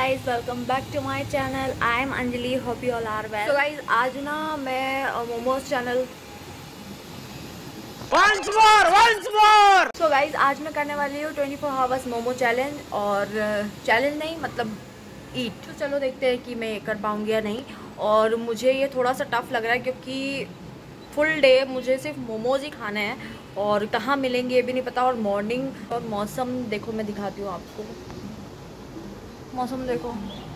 Guys, welcome back to my channel. I am Anjali, hope you all are well. So guys, आज ना मैं momos channel so guys आज मैं करने वाली हूँ 24 आवर्स मोमो चैलेंज। और चैलेंज नहीं, मतलब ईट। तो चलो देखते हैं कि मैं कर पाऊँगी या नहीं। और मुझे ये थोड़ा सा टफ लग रहा है क्योंकि फुल डे मुझे सिर्फ मोमोज ही खाने हैं और कहाँ मिलेंगे ये भी नहीं पता। और मॉर्निंग और मौसम देखो, मैं दिखाती हूँ आपको। मौसम देखो,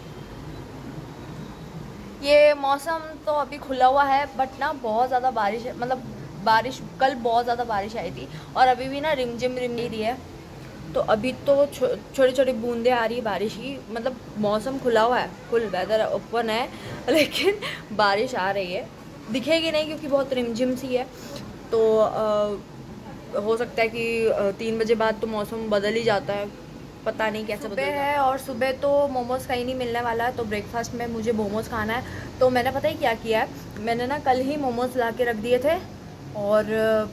ये मौसम तो अभी खुला हुआ है बट ना बहुत ज़्यादा बारिश है। मतलब बारिश, कल बहुत ज़्यादा बारिश आई थी और अभी भी ना रिमझिम रही है। तो अभी तो छोटी छोटी बूंदें आ रही है बारिश की। मतलब मौसम खुला हुआ है, फुल वेदर ओपन है, लेकिन बारिश आ रही है। दिखेगी नहीं क्योंकि बहुत रिमझिम सी है। तो हो सकता है कि 3 बजे बाद तो मौसम बदल ही जाता है, पता नहीं कैसे बदल है। और सुबह तो मोमोज़ कहीं नहीं मिलने वाला है, तो ब्रेकफास्ट में मुझे मोमोज़ खाना है। तो मैंने पता ही क्या किया है, मैंने ना कल ही मोमोज़ ला के रख दिए थे और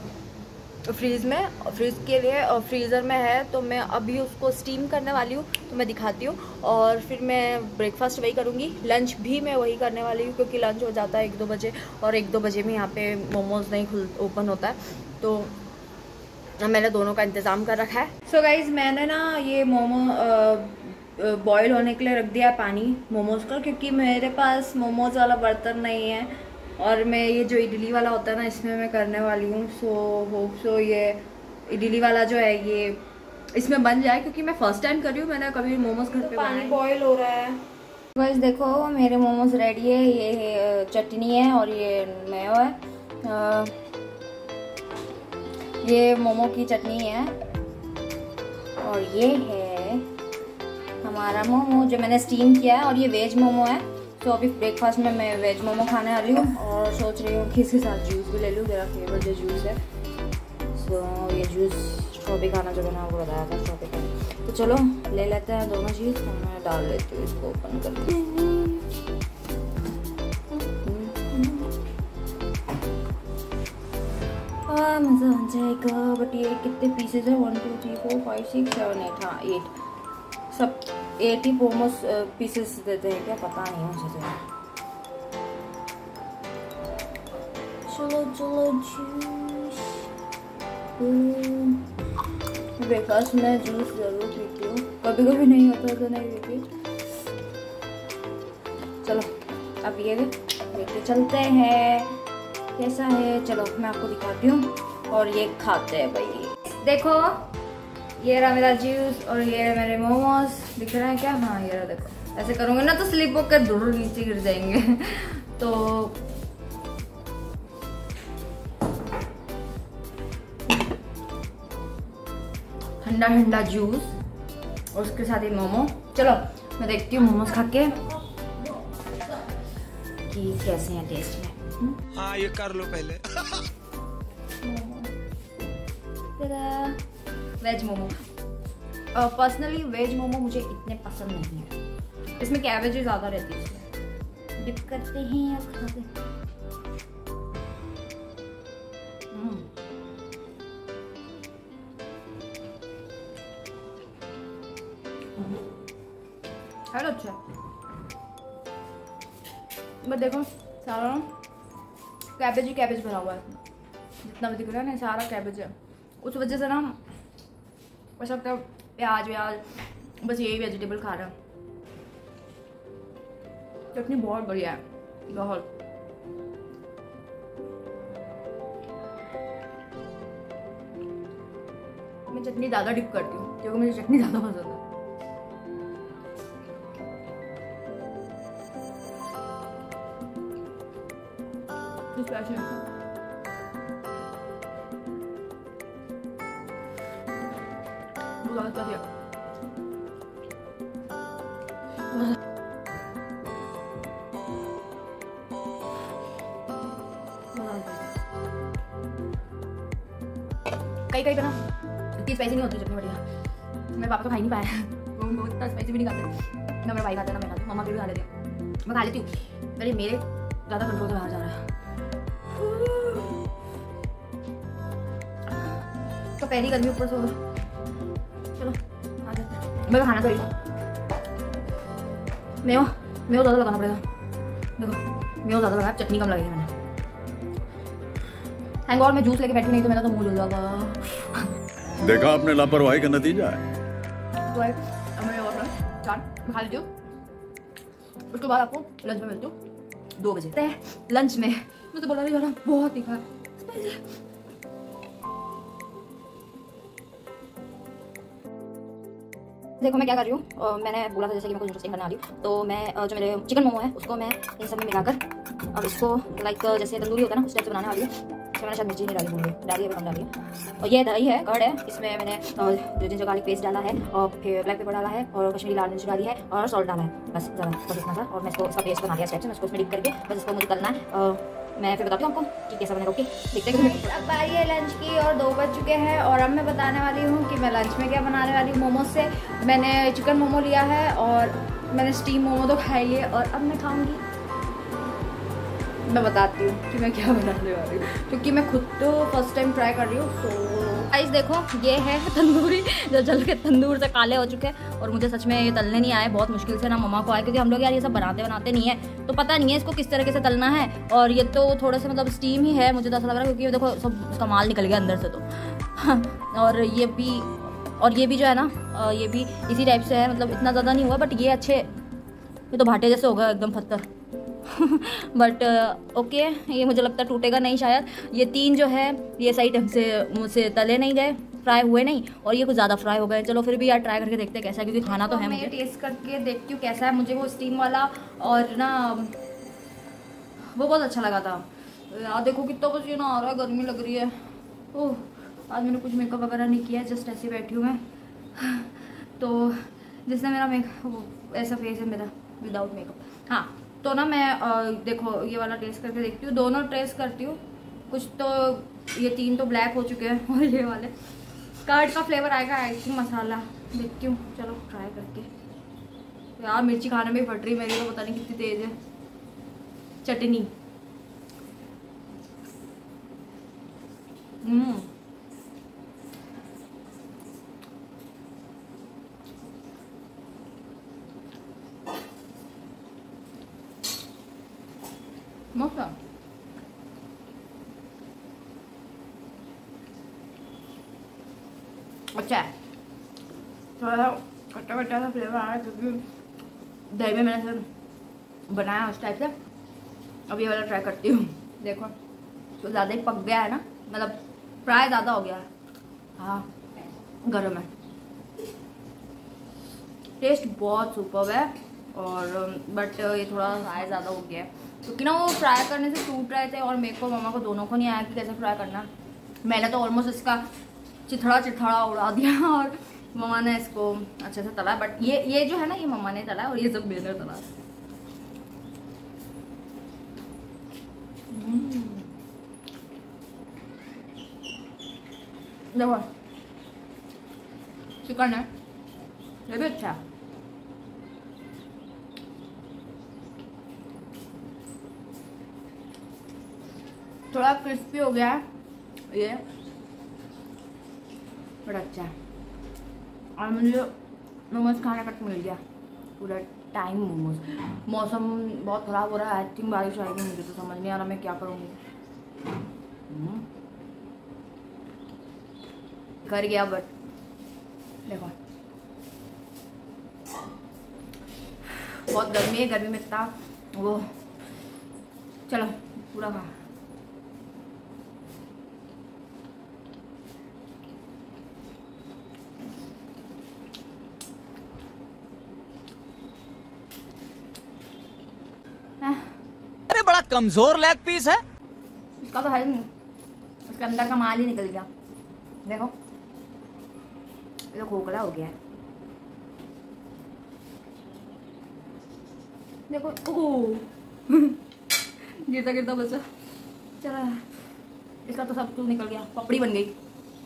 फ्रीज़ के लिए फ्रीज़र में है। तो मैं अभी उसको स्टीम करने वाली हूँ, तो मैं दिखाती हूँ। और फिर मैं ब्रेकफास्ट वही करूँगी, लंच भी मैं वही करने वाली हूँ क्योंकि लंच हो जाता है 1-2 बजे और 1-2 बजे में यहाँ पे मोमोज़ नहीं ओपन होता है। तो मैंने दोनों का इंतज़ाम कर रखा है। सो गाइज़, मैंने ना ये मोमो बॉईल होने के लिए रख दिया है पानी मोमोज़ का, क्योंकि मेरे पास मोमोज़ वाला बर्तन नहीं है और मैं ये जो इडली वाला होता है ना, इसमें मैं करने वाली हूँ। सो ये इडली वाला जो है ये इसमें बन जाए, क्योंकि मैं फर्स्ट टाइम कर रही हूँ, मैंने कभी मोमोज़ घर पे पानी बॉईल हो रहा है। गाइज़ देखो, मेरे मोमोज़ रेडी है। ये चटनी है और ये मेयो है। ये मोमो की चटनी है और ये है हमारा मोमो जो मैंने स्टीम किया है। और ये वेज मोमो है। तो अभी ब्रेकफास्ट में मैं वेज मोमो खाने वाली हूँ और सोच रही हूँ कि इसके साथ जूस भी ले लूँ। मेरा फेवरेट जो जूस है, सो ये जूस स्ट्रॉबेरी खाना जो मैंने आपको बताया था, स्ट्रॉबेरी खाना। तो चलो ले लेते हैं दोनों चीज़ और मैं डाल लेती हूँ इसको ओपन करके। मज़ा आ जाएगा। बट ये कितने पीसेज है? 1 2 3 4 5 6 7 8। हाँ 8, सब 8 ही मोमोस पीसेस देते हैं क्या, पता नहीं मुझे तो। चलो चलो जूस। ब्रेकफास्ट में जूस जरूर पीती हूँ, कभी कभी नहीं होता तो नहीं पीती। चलो अब ये लेके चलते हैं, कैसा है चलो मैं आपको दिखाती हूँ। और ये खाते हैं भाई। देखो ये रहा मेरा जूस और ये रहा मेरे मोमोज। दिख रहा है क्या? हाँ ये रहा। देखो ऐसे करूँगा ना तो स्लिप होकर दूर नीचे गिर जाएंगे। तो ठंडा ठंडा जूस और उसके साथ ही मोमो। चलो मैं देखती हूँ मोमोज खा के कि कैसे हैं टेस्ट में। हाँ ये कर लो पहले। Veg momo. Personally veg momo मुझे इतने पसंद नहीं है, इसमें कैबेज ज़्यादा रहती है। डिप करते हैं और खाते हैं। हेलो अच्छा, बट देखो सारा कैबेज ही कैबेज भरा हुआ है, जितना भी दिख रहा है ना सारा कैबेज है। उस वजह से ना ऐसा लगता है प्याज व्याज बस यही वेजिटेबल खा रहा है। चटनी बहुत बढ़िया है, बहुत। मैं चटनी ज़्यादा डिप करती हूँ क्योंकि मुझे चटनी ज़्यादा पसंद है। स्पेशल कई पे ना इतनी स्पाइसी नहीं होती चटनी बढ़िया। मेरे पापा तो खा ही नहीं पाया, वो इतना स्पाइसी भी नहीं खाते। ना मेरा भाई खाता है ना मैं खाती हूँ, मम्मा भी खा लेती है, मैं खा लेती हूँ। मेरे ज़्यादा कंट्रोल से बाहर जा रहा है। तो पहली गर्मी ऊपर से। चलो आ जाते हैं, मैं खाना तो मेयो ज़्यादा लगाना पड़ेगा। देखो मेयो ज़्यादा लगाया, चटनी कम लगेगी मैंने। थैंक गॉड मैं जूस लेके बैठी, नहीं तो मेरा तो मुंह जल जाता। देखा आपने लापरवाही का नतीजा है। तो चाट खा लीजिए, उसके बाद आपको लंच में मिलती हूँ 2 बजे। लंच में मैं तो बोला नहीं रहा, बहुत तीखा। देखो मैं क्या कर रही हूँ, मैंने बोला था जैसे कि मैं कुछ इंटरेस्टिंग करने वाली हूँ, तो मैं जो मेरे चिकन मोमो है उसको मैं इन सब में मिलाकर अब इसको लाइक जैसे तंदूरी होता है ना उस टाइप से बनाने वाली हूँ। मैंने शायद मिर्ची नहीं डाली, भूल डाली है, कम डाली है। और ये दही है, कर्ड है, इसमें मैंने जो जिंजर गार्लिक पेस्ट डाला है और फिर ब्लैक पेपर डाला है और कश्मीरी लाल मिर्च डाली है और सॉल्ट डाला है, बस ज़रा बस इतना सा। और मैं इसको इसका पेस्ट बना दिया स्टेप से, मैं इसको इसमें डिप करके बस इसको मुझे तलना है। मैं फिर बताती हूँ आपको कि कैसा बनेगा। ओके देखते हैं। अब बारी है लंच की और 2 बज चुके हैं और अब मैं बताने वाली हूँ कि मैं लंच में क्या बनाने वाली हूँ। मोमोज से मैंने चिकन मोमो लिया है और मैंने स्टीम मोमो तो खाई है और अब मैं खाऊँगी। मैं बताती हूँ कि मैं क्या बनाने वाली हूँ, क्योंकि मैं खुद तो फर्स्ट टाइम ट्राई कर रही हूँ। तो गाइस देखो ये है तंदूरी, जो जल के तंदूर से काले हो चुके हैं और मुझे सच में ये तलने नहीं आए, बहुत मुश्किल से ना मम्मा को आए, क्योंकि हम लोग यार ये सब बनाते नहीं है तो पता नहीं है इसको किस तरीके से तलना है। और ये तो थोड़े से मतलब स्टीम ही है, मुझे तो ऐसा लग रहा है, क्योंकि देखो सब उसका माल निकल गया अंदर से तो और ये भी जो है ना ये भी इसी टाइप से है, मतलब इतना ज़्यादा नहीं हुआ, बट ये अच्छे, ये तो भाटे जैसे होगा एकदम पत्थर। बट ओके, ये मुझे लगता है टूटेगा नहीं शायद। ये 3 जो है ये सही ढंग से मुझसे तले नहीं गए, फ्राई हुए नहीं, और ये कुछ ज़्यादा फ्राई हो गए। चलो फिर भी यार ट्राई करके देखते हैं कैसा है, क्योंकि खाना तो है। मैं टेस्ट करके देखती हूँ कैसा है। मुझे वो स्टीम वाला और ना वो बहुत अच्छा लगा था यार। देखो कितना पसीना आ रहा है, गर्मी लग रही है। ओह आज मैंने कुछ मेकअप वगैरह नहीं किया है, जस्ट ऐसे बैठी हूँ मैं। तो जिसने मेरा मेकअप ऐसा फेस है मेरा विदाउट मेकअप। हाँ तो ना मैं देखो ये वाला टेस्ट करके देखती हूँ, दोनों टेस्ट करती हूँ। कुछ तो ये 3 तो ब्लैक हो चुके हैं और ये वाले कर्ड का फ्लेवर आएगा, आई थिंक मसाला। देखती हूँ, चलो ट्राई करके। यार मिर्ची खाने में फट रही मेरी, तो पता नहीं कितनी तेज है। चटनी मस्त है। अच्छा है, थोड़ा खट्टा खट्टा सा फ्लेवर आ रहा है, क्योंकि दही में मैंने सब बनाया उस टाइप से। अब ये वाला ट्राई करती हूँ। देखो तो ज़्यादा ही पक गया है ना, मतलब फ्राई ज़्यादा हो गया है। हाँ गर्म है, टेस्ट बहुत सुपर्ब है, और बट ये थोड़ा फ्राई ज़्यादा हो गया है, क्योंकि ना वो फ्राई करने से टूट रहे थे और मेरे को मम्मा को दोनों को नहीं आया कि कैसे फ्राई करना। मैंने तो ऑलमोस्ट इसका चिथड़ा उड़ा दिया और मम्मा ने इसको अच्छे से तला। बट ये जो है ना ये मम्मा ने तला और ये सब मैंने तला। देखो चिकन है, ये भी अच्छा है। थोड़ा क्रिस्पी हो गया है ये, बड़ा अच्छा है। और मुझे मोमोज खाने का मिल गया पूरा टाइम। मोमोज, मौसम बहुत ख़राब हो रहा है, आई थिंक बारिश आएगी, मुझे तो समझ नहीं आ रहा मैं क्या करूँगी। कर गया बट देखो बहुत गर्मी है, गर्मी में इतना वो। चलो पूरा खा। अरे बड़ा कमजोर लेग पीस है। इसका तो है नहीं, उसके अंदर का माल ही निकल गया। देखो ये तो खोखला हो गया है। देखो गिरता गिरता बचा। चलो इसका तो सब कुछ निकल गया, पपड़ी बन गई।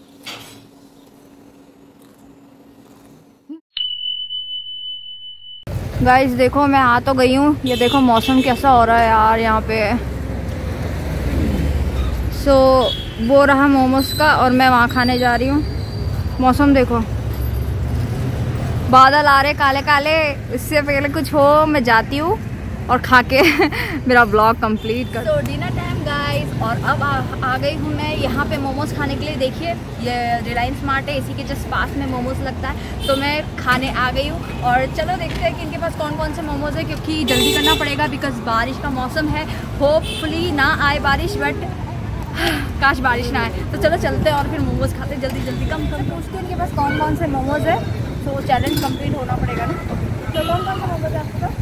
गाइस देखो मैं आ तो गई हूँ, ये देखो मौसम कैसा हो रहा है यार यहाँ पे। सो वो रहा मोमोज का और मैं वहाँ खाने जा रही हूँ। मौसम देखो बादल आ रहे काले काले। इससे पहले कुछ हो मैं जाती हूँ और खा के मेरा ब्लॉग कंप्लीट कर। तो डिनर टाइम गाइस, और अब आ गई हूँ मैं यहाँ पे मोमोज खाने के लिए। देखिए ये रिलायंस मार्ट है, इसी के जस्ट पास में मोमोज लगता है, तो मैं खाने आ गई हूँ। और चलो देखते हैं कि इनके पास कौन कौन से मोमोज है, क्योंकि जल्दी करना पड़ेगा बिकॉज बारिश का मौसम है। होपफुली ना आए बारिश, बट काश बारिश ना आए। तो चलो चलते हैं और फिर मोमोज खाते हैं जल्दी जल्दी। कम पूछते हैं इनके पास कौन कौन से मोमोज है, तो चैलेंज कंप्लीट होना पड़ेगा ना। तो कौन कौन से मोमोज है आपके पास?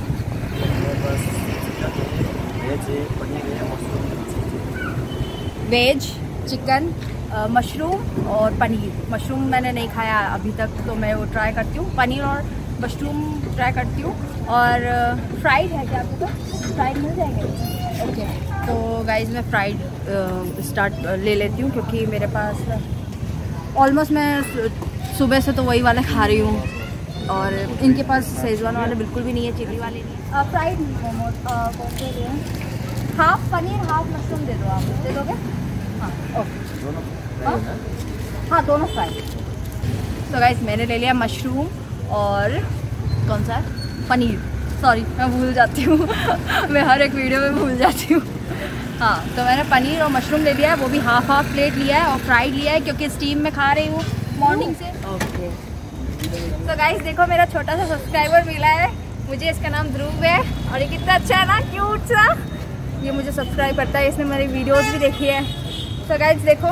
वेज, चिकन, मशरूम और पनीर। मशरूम मैंने नहीं खाया अभी तक, तो मैं वो ट्राई करती हूँ। पनीर और मशरूम ट्राई करती हूँ। और फ्राइड है क्या आपके पास? फ्राइड मिल जाएंगे? ओके, तो गाइज मैं फ्राइड स्टार्ट ले लेती हूँ, क्योंकि मेरे पास ऑलमोस्ट मैं सुबह से तो वही वाले खा रही हूँ, और इनके पास शेजवान वाले बिल्कुल भी नहीं है, चिली वाले नहीं है। फ्राइड मोमोज कौन से लिए? हाफ पनीर हाफ मशरूम दे दो, आप दे दोगे? हाँ ओके, हाँ दोनों फ्राई। तो गाइस मैंने ले लिया मशरूम और कौन सा है? पनीर। सॉरी मैं भूल जाती हूँ मैं हर एक वीडियो में भूल जाती हूँ। हाँ, तो मैंने पनीर और मशरूम ले लिया है, वो भी हाफ हाफ प्लेट लिया है, और फ्राइड लिया है क्योंकि स्टीम में खा रही हूँ मॉर्निंग से। ओके, तो गाइस देखो मेरा छोटा सा सब्सक्राइबर मिला है मुझे, इसका नाम ध्रुव है, और ये कितना अच्छा है ना, क्यूट सा। ये मुझे सब्सक्राइब करता है, इसने मेरी वीडियोस भी देखी है। तो गाइस देखो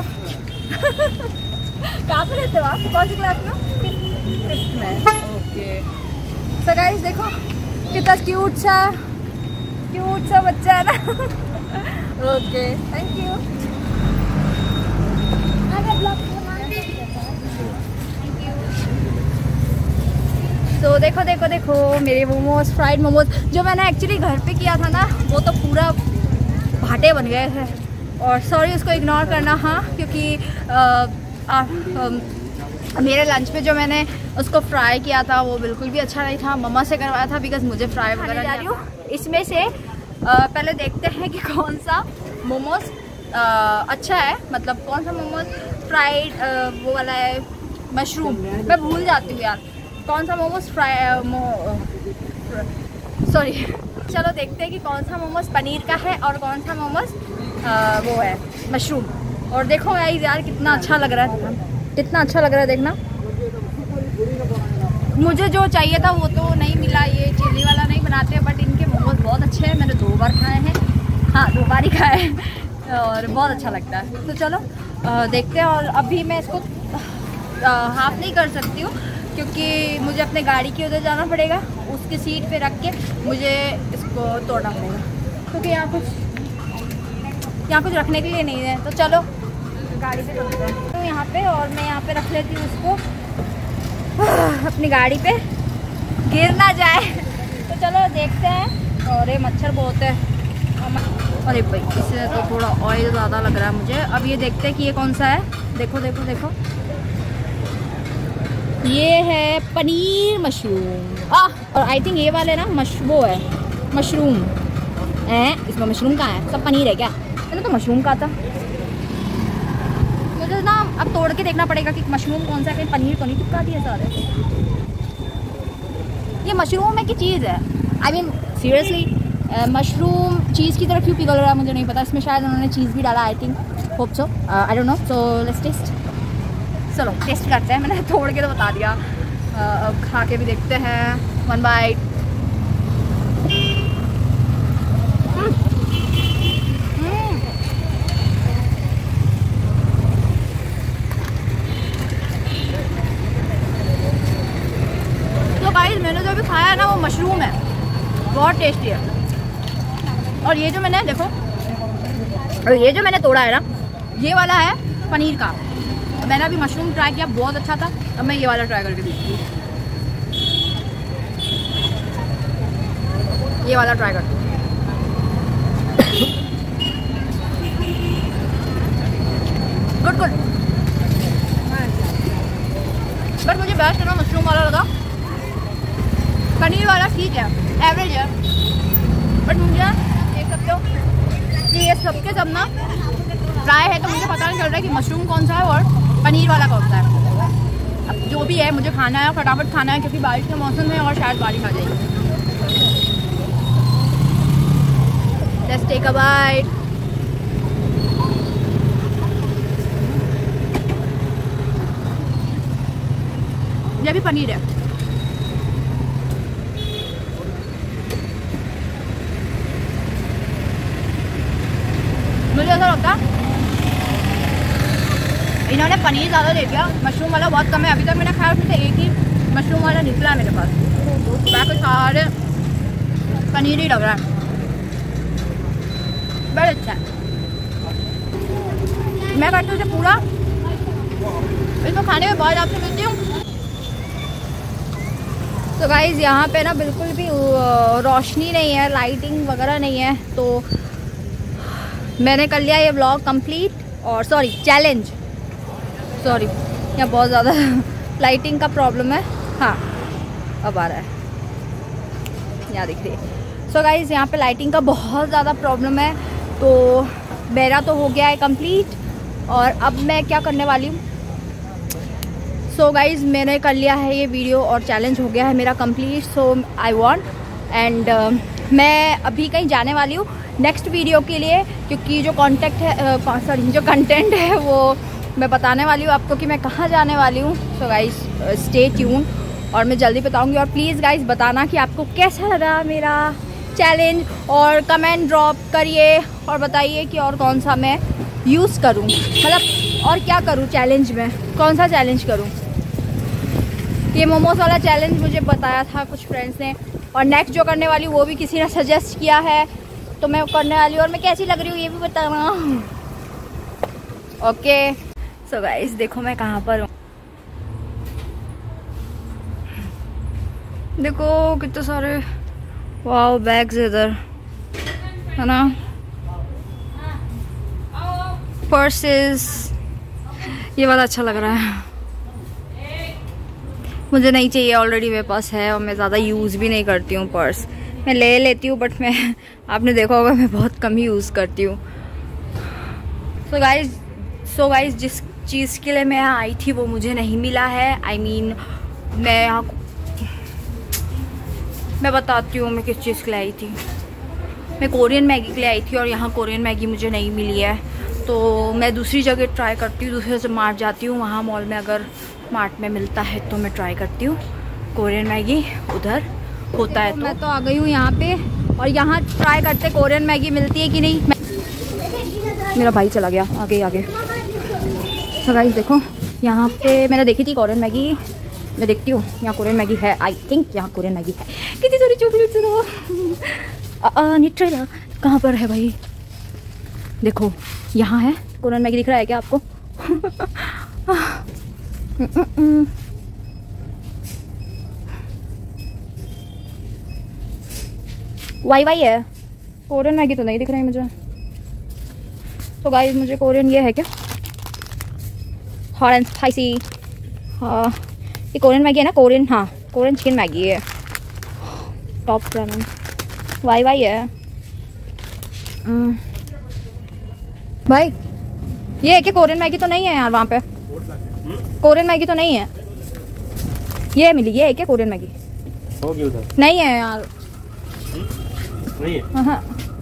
कहाँ पे रहते हो आप? कौन सी क्लास में? फिफ्थ में। ओके, तो गाइस देखो कितना क्यूट सा बच्चा है ना। Okay, thank you. तो देखो देखो देखो मेरे मोमोज, फ्राइड मोमोज जो मैंने एक्चुअली घर पे किया था ना, वो तो पूरा भाटे बन गए थे। और सॉरी उसको इग्नोर करना, हाँ, क्योंकि मेरे लंच पे जो मैंने उसको फ्राई किया था वो बिल्कुल भी अच्छा नहीं था। मम्मा से करवाया था बिकॉज मुझे फ्राई वगैरह जा रही हूँ। इसमें से पहले देखते हैं कि कौन सा मोमोज अच्छा है, मतलब कौन सा मोमोज फ्राइड वो वाला है। मशरूम मैं भूल जाती हूँ यार, कौन सा मोमोज सॉरी। चलो देखते हैं कि कौन सा मोमोज पनीर का है और कौन सा मोमोज वो है मशरूम। और देखो गाइस यार कितना अच्छा लग रहा है, कितना अच्छा लग रहा है, देखना। मुझे जो चाहिए था वो तो नहीं मिला, ये चिली वाला नहीं बनाते, बट इनके मोमोज बहुत अच्छे हैं। मैंने 2 बार खाए हैं, हाँ 2 बार ही खाए हैं, और बहुत अच्छा लगता है। तो चलो देखते हैं। और अभी मैं इसको हाफ नहीं कर सकती हूँ, क्योंकि मुझे अपने गाड़ी के उधर जाना पड़ेगा, उसकी सीट पे रख के मुझे इसको तोड़ना पड़ेगा, क्योंकि यहाँ कुछ रखने के लिए नहीं है। तो चलो गाड़ी पे रखते हैं तो यहाँ पे, और मैं यहाँ पे रख लेती हूँ उसको अपनी गाड़ी पे, गिर ना जाए। तो चलो देखते हैं। और ये मच्छर बहुत है, अरे भाई इससे तो थोड़ा ऑयल ज़्यादा लग रहा है मुझे। अब ये देखते हैं कि ये कौन सा है। देखो देखो देखो, ये है पनीर मशरूम। और आई थिंक ये वाले ना वो है मशरूम है। इसमें मशरूम कहाँ है? सब पनीर है क्या? मैंने तो मशरूम कहा था। मुझे ना अब तोड़ के देखना पड़ेगा कि मशरूम कौन सा है, कहीं पनीर तो नहीं चिपका दिया सारे। ये मशरूम है कि चीज़ है? I mean seriously mushroom cheese की तरह क्यों पिघल रहा है मुझे नहीं पता। इसमें शायद उन्होंने चीज़ भी डाला, I think, hope so, I don't know. So let's test. चलो टेस्ट करते हैं। मैंने तोड़ के तो बता दिया, अब खा के भी देखते हैं। 1 बाइट। तो गाइस मैंने जो अभी खाया है ना वो मशरूम है, बहुत टेस्टी है। और ये जो मैंने देखो, और ये जो मैंने तोड़ा है ना, ये वाला है पनीर का। मैंने अभी मशरूम ट्राई किया, बहुत अच्छा था। अब मैं ये वाला ट्राई करके देखती हूँ, ये वाला ट्राई करती हूँ। गुड गुड, बट मुझे बेस्ट है ना मशरूम वाला लगा। पनीर वाला ठीक है, एवरेज है, बट मुझे देख सकते हो कि ये सबके सब ना फ्राई है, तो मुझे पता नहीं चल रहा है कि मशरूम कौन सा है और पनीर वाला कौन सा है। अब जो जो भी है मुझे खाना है, फटाफट खाना है क्योंकि बारिश का मौसम है और शायद बारिश आ जाएगी। Let's take a bite. ये भी पनीर है। मुझे ऐसा लगता इन्होंने पनीर ज़्यादा दे दिया, मशरूम वाला बहुत कम है। अभी तक मैंने खाया उसमें से एक ही मशरूम वाला निकला है मेरे पास, बाकी सारे पनीर ही लग रहा है। बड़ा अच्छा है। मैं करती हूँ इसे पूरा, इसको खाने में बहुत आपसे मिलती हूँ। तो गाइज़ यहाँ पे ना बिल्कुल भी रोशनी नहीं है, लाइटिंग वगैरह नहीं है, तो मैंने कर लिया ये व्लॉग कंप्लीट। और सॉरी चैलेंज, सॉरी यहाँ बहुत ज़्यादा लाइटिंग का प्रॉब्लम है। हाँ अब आ रहा है, यहाँ दिख रही है। सो गाइज़ यहाँ पे लाइटिंग का बहुत ज़्यादा प्रॉब्लम है। तो मेरा तो हो गया है कंप्लीट और अब मैं क्या करने वाली हूँ। सो गाइज़ मैंने कर लिया है ये वीडियो और चैलेंज हो गया है मेरा complete. So I want and मैं अभी कहीं जाने वाली हूँ नेक्स्ट वीडियो के लिए, क्योंकि जो जो कंटेंट है वो मैं बताने वाली हूँ आपको कि मैं कहाँ जाने वाली हूँ। सो गाइज़ स्टे ट्यून और मैं जल्दी बताऊँगी। और प्लीज़ गाइज़ बताना कि आपको कैसा लगा मेरा चैलेंज और कमेंट ड्रॉप करिए और बताइए कि और कौन सा मैं यूज़ करूँ, मतलब और क्या करूँ चैलेंज में, कौन सा चैलेंज करूँ। ये मोमोज वाला चैलेंज मुझे बताया था कुछ फ्रेंड्स ने, और नेक्स्ट जो करने वाली वो भी किसी ने सजेस्ट किया है, तो मैं करने वाली हूँ। और मैं कैसी लग रही हूँ ये भी बताना। ओके सो गाइस देखो मैं कहाँ पर हूँ, देखो कितने सारे वाओ बैग्स इधर है ना, पर्सेस। ये वाला अच्छा लग रहा है, मुझे नहीं चाहिए, ऑलरेडी मेरे पास है और मैं ज़्यादा यूज़ भी नहीं करती हूँ पर्स। मैं ले लेती हूँ बट मैं, आपने देखा होगा मैं बहुत कम ही यूज़ करती हूँ। सो गाइज जिस चीज़ के लिए मैं यहाँ आई थी वो मुझे नहीं मिला है। I mean, मैं बताती हूँ मैं किस चीज़ के लिए आई थी। मैं कोरियन मैगी के लिए आई थी और यहाँ कोरियन मैगी मुझे नहीं मिली है, तो मैं दूसरी जगह ट्राई करती हूँ, दूसरे से मार्ट जाती हूँ, वहाँ मॉल में अगर मार्ट में मिलता है तो मैं ट्राई करती हूँ कोरियन मैगी, उधर होता है। तो मैं तो आ गई हूँ यहाँ पे और यहाँ ट्राई करते कोरियन मैगी मिलती है कि नहीं। मेरा भाई चला गया आगे। तो गाइस देखो यहाँ पे मैंने देखी थी कोरियन मैगी, मैं देखती हूँ यहाँ कोरियन मैगी है। आई थिंक यहाँ कोरियन मैगी है। कितनी सारी चॉकलेट्स न्यूट्रेला कहाँ पर है भाई, देखो यहाँ है कोरियन मैगी, दिख रहा है क्या आपको? वाई है, कोरियन मैगी तो नहीं दिख रही मुझे। तो गाइस मुझे कोरियन ये है क्या, हॉट एंड स्पाइसी। हाँ ये कोरियन मैगी है ना, कोरियन, हाँ कोरियन चिकन मैगी है, टॉप रेमन वाई है। भाई ये है क्या, कोरियन मैगी तो नहीं है यार वहाँ पे, कोरियन मैगी तो नहीं है, ये मिली, ये है क्या कोरियन मैगी? होगी उधर, नहीं है यार, नहीं है। हाँ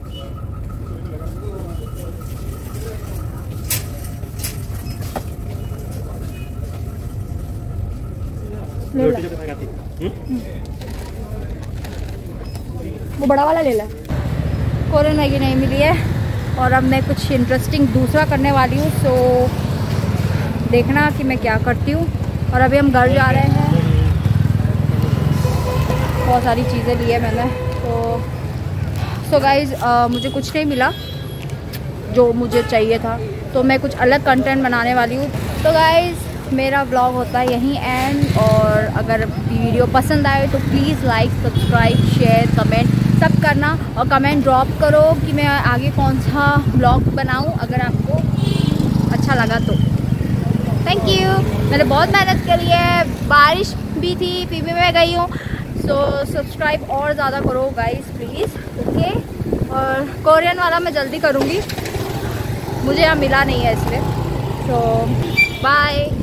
वो बड़ा वाला ले ला। कोरियन मैगी नहीं मिली है और अब मैं कुछ इंटरेस्टिंग दूसरा करने वाली हूँ, सो देखना कि मैं क्या करती हूँ। और अभी हम घर जा रहे हैं, बहुत सारी चीज़ें ली है मैंने। सो गाइज़ मुझे कुछ नहीं मिला जो मुझे चाहिए था, तो मैं कुछ अलग कंटेंट बनाने वाली हूँ। तो गाइज़ मेरा व्लॉग होता है यहीं एंड, और अगर वीडियो पसंद आए तो please like, subscribe, share, comment सब करना, और कमेंट ड्रॉप करो कि मैं आगे कौन सा व्लॉग बनाऊँ अगर आपको अच्छा लगा तो। Thank you. मैंने बहुत मेहनत करी है, बारिश भी थी फिर भी मैं गई हूँ। सो सब्सक्राइब और ज़्यादा करो गाइस प्लीज़, ओके। और कोरियन वाला मैं जल्दी करूँगी, मुझे यहाँ मिला नहीं है इसलिए। So bye.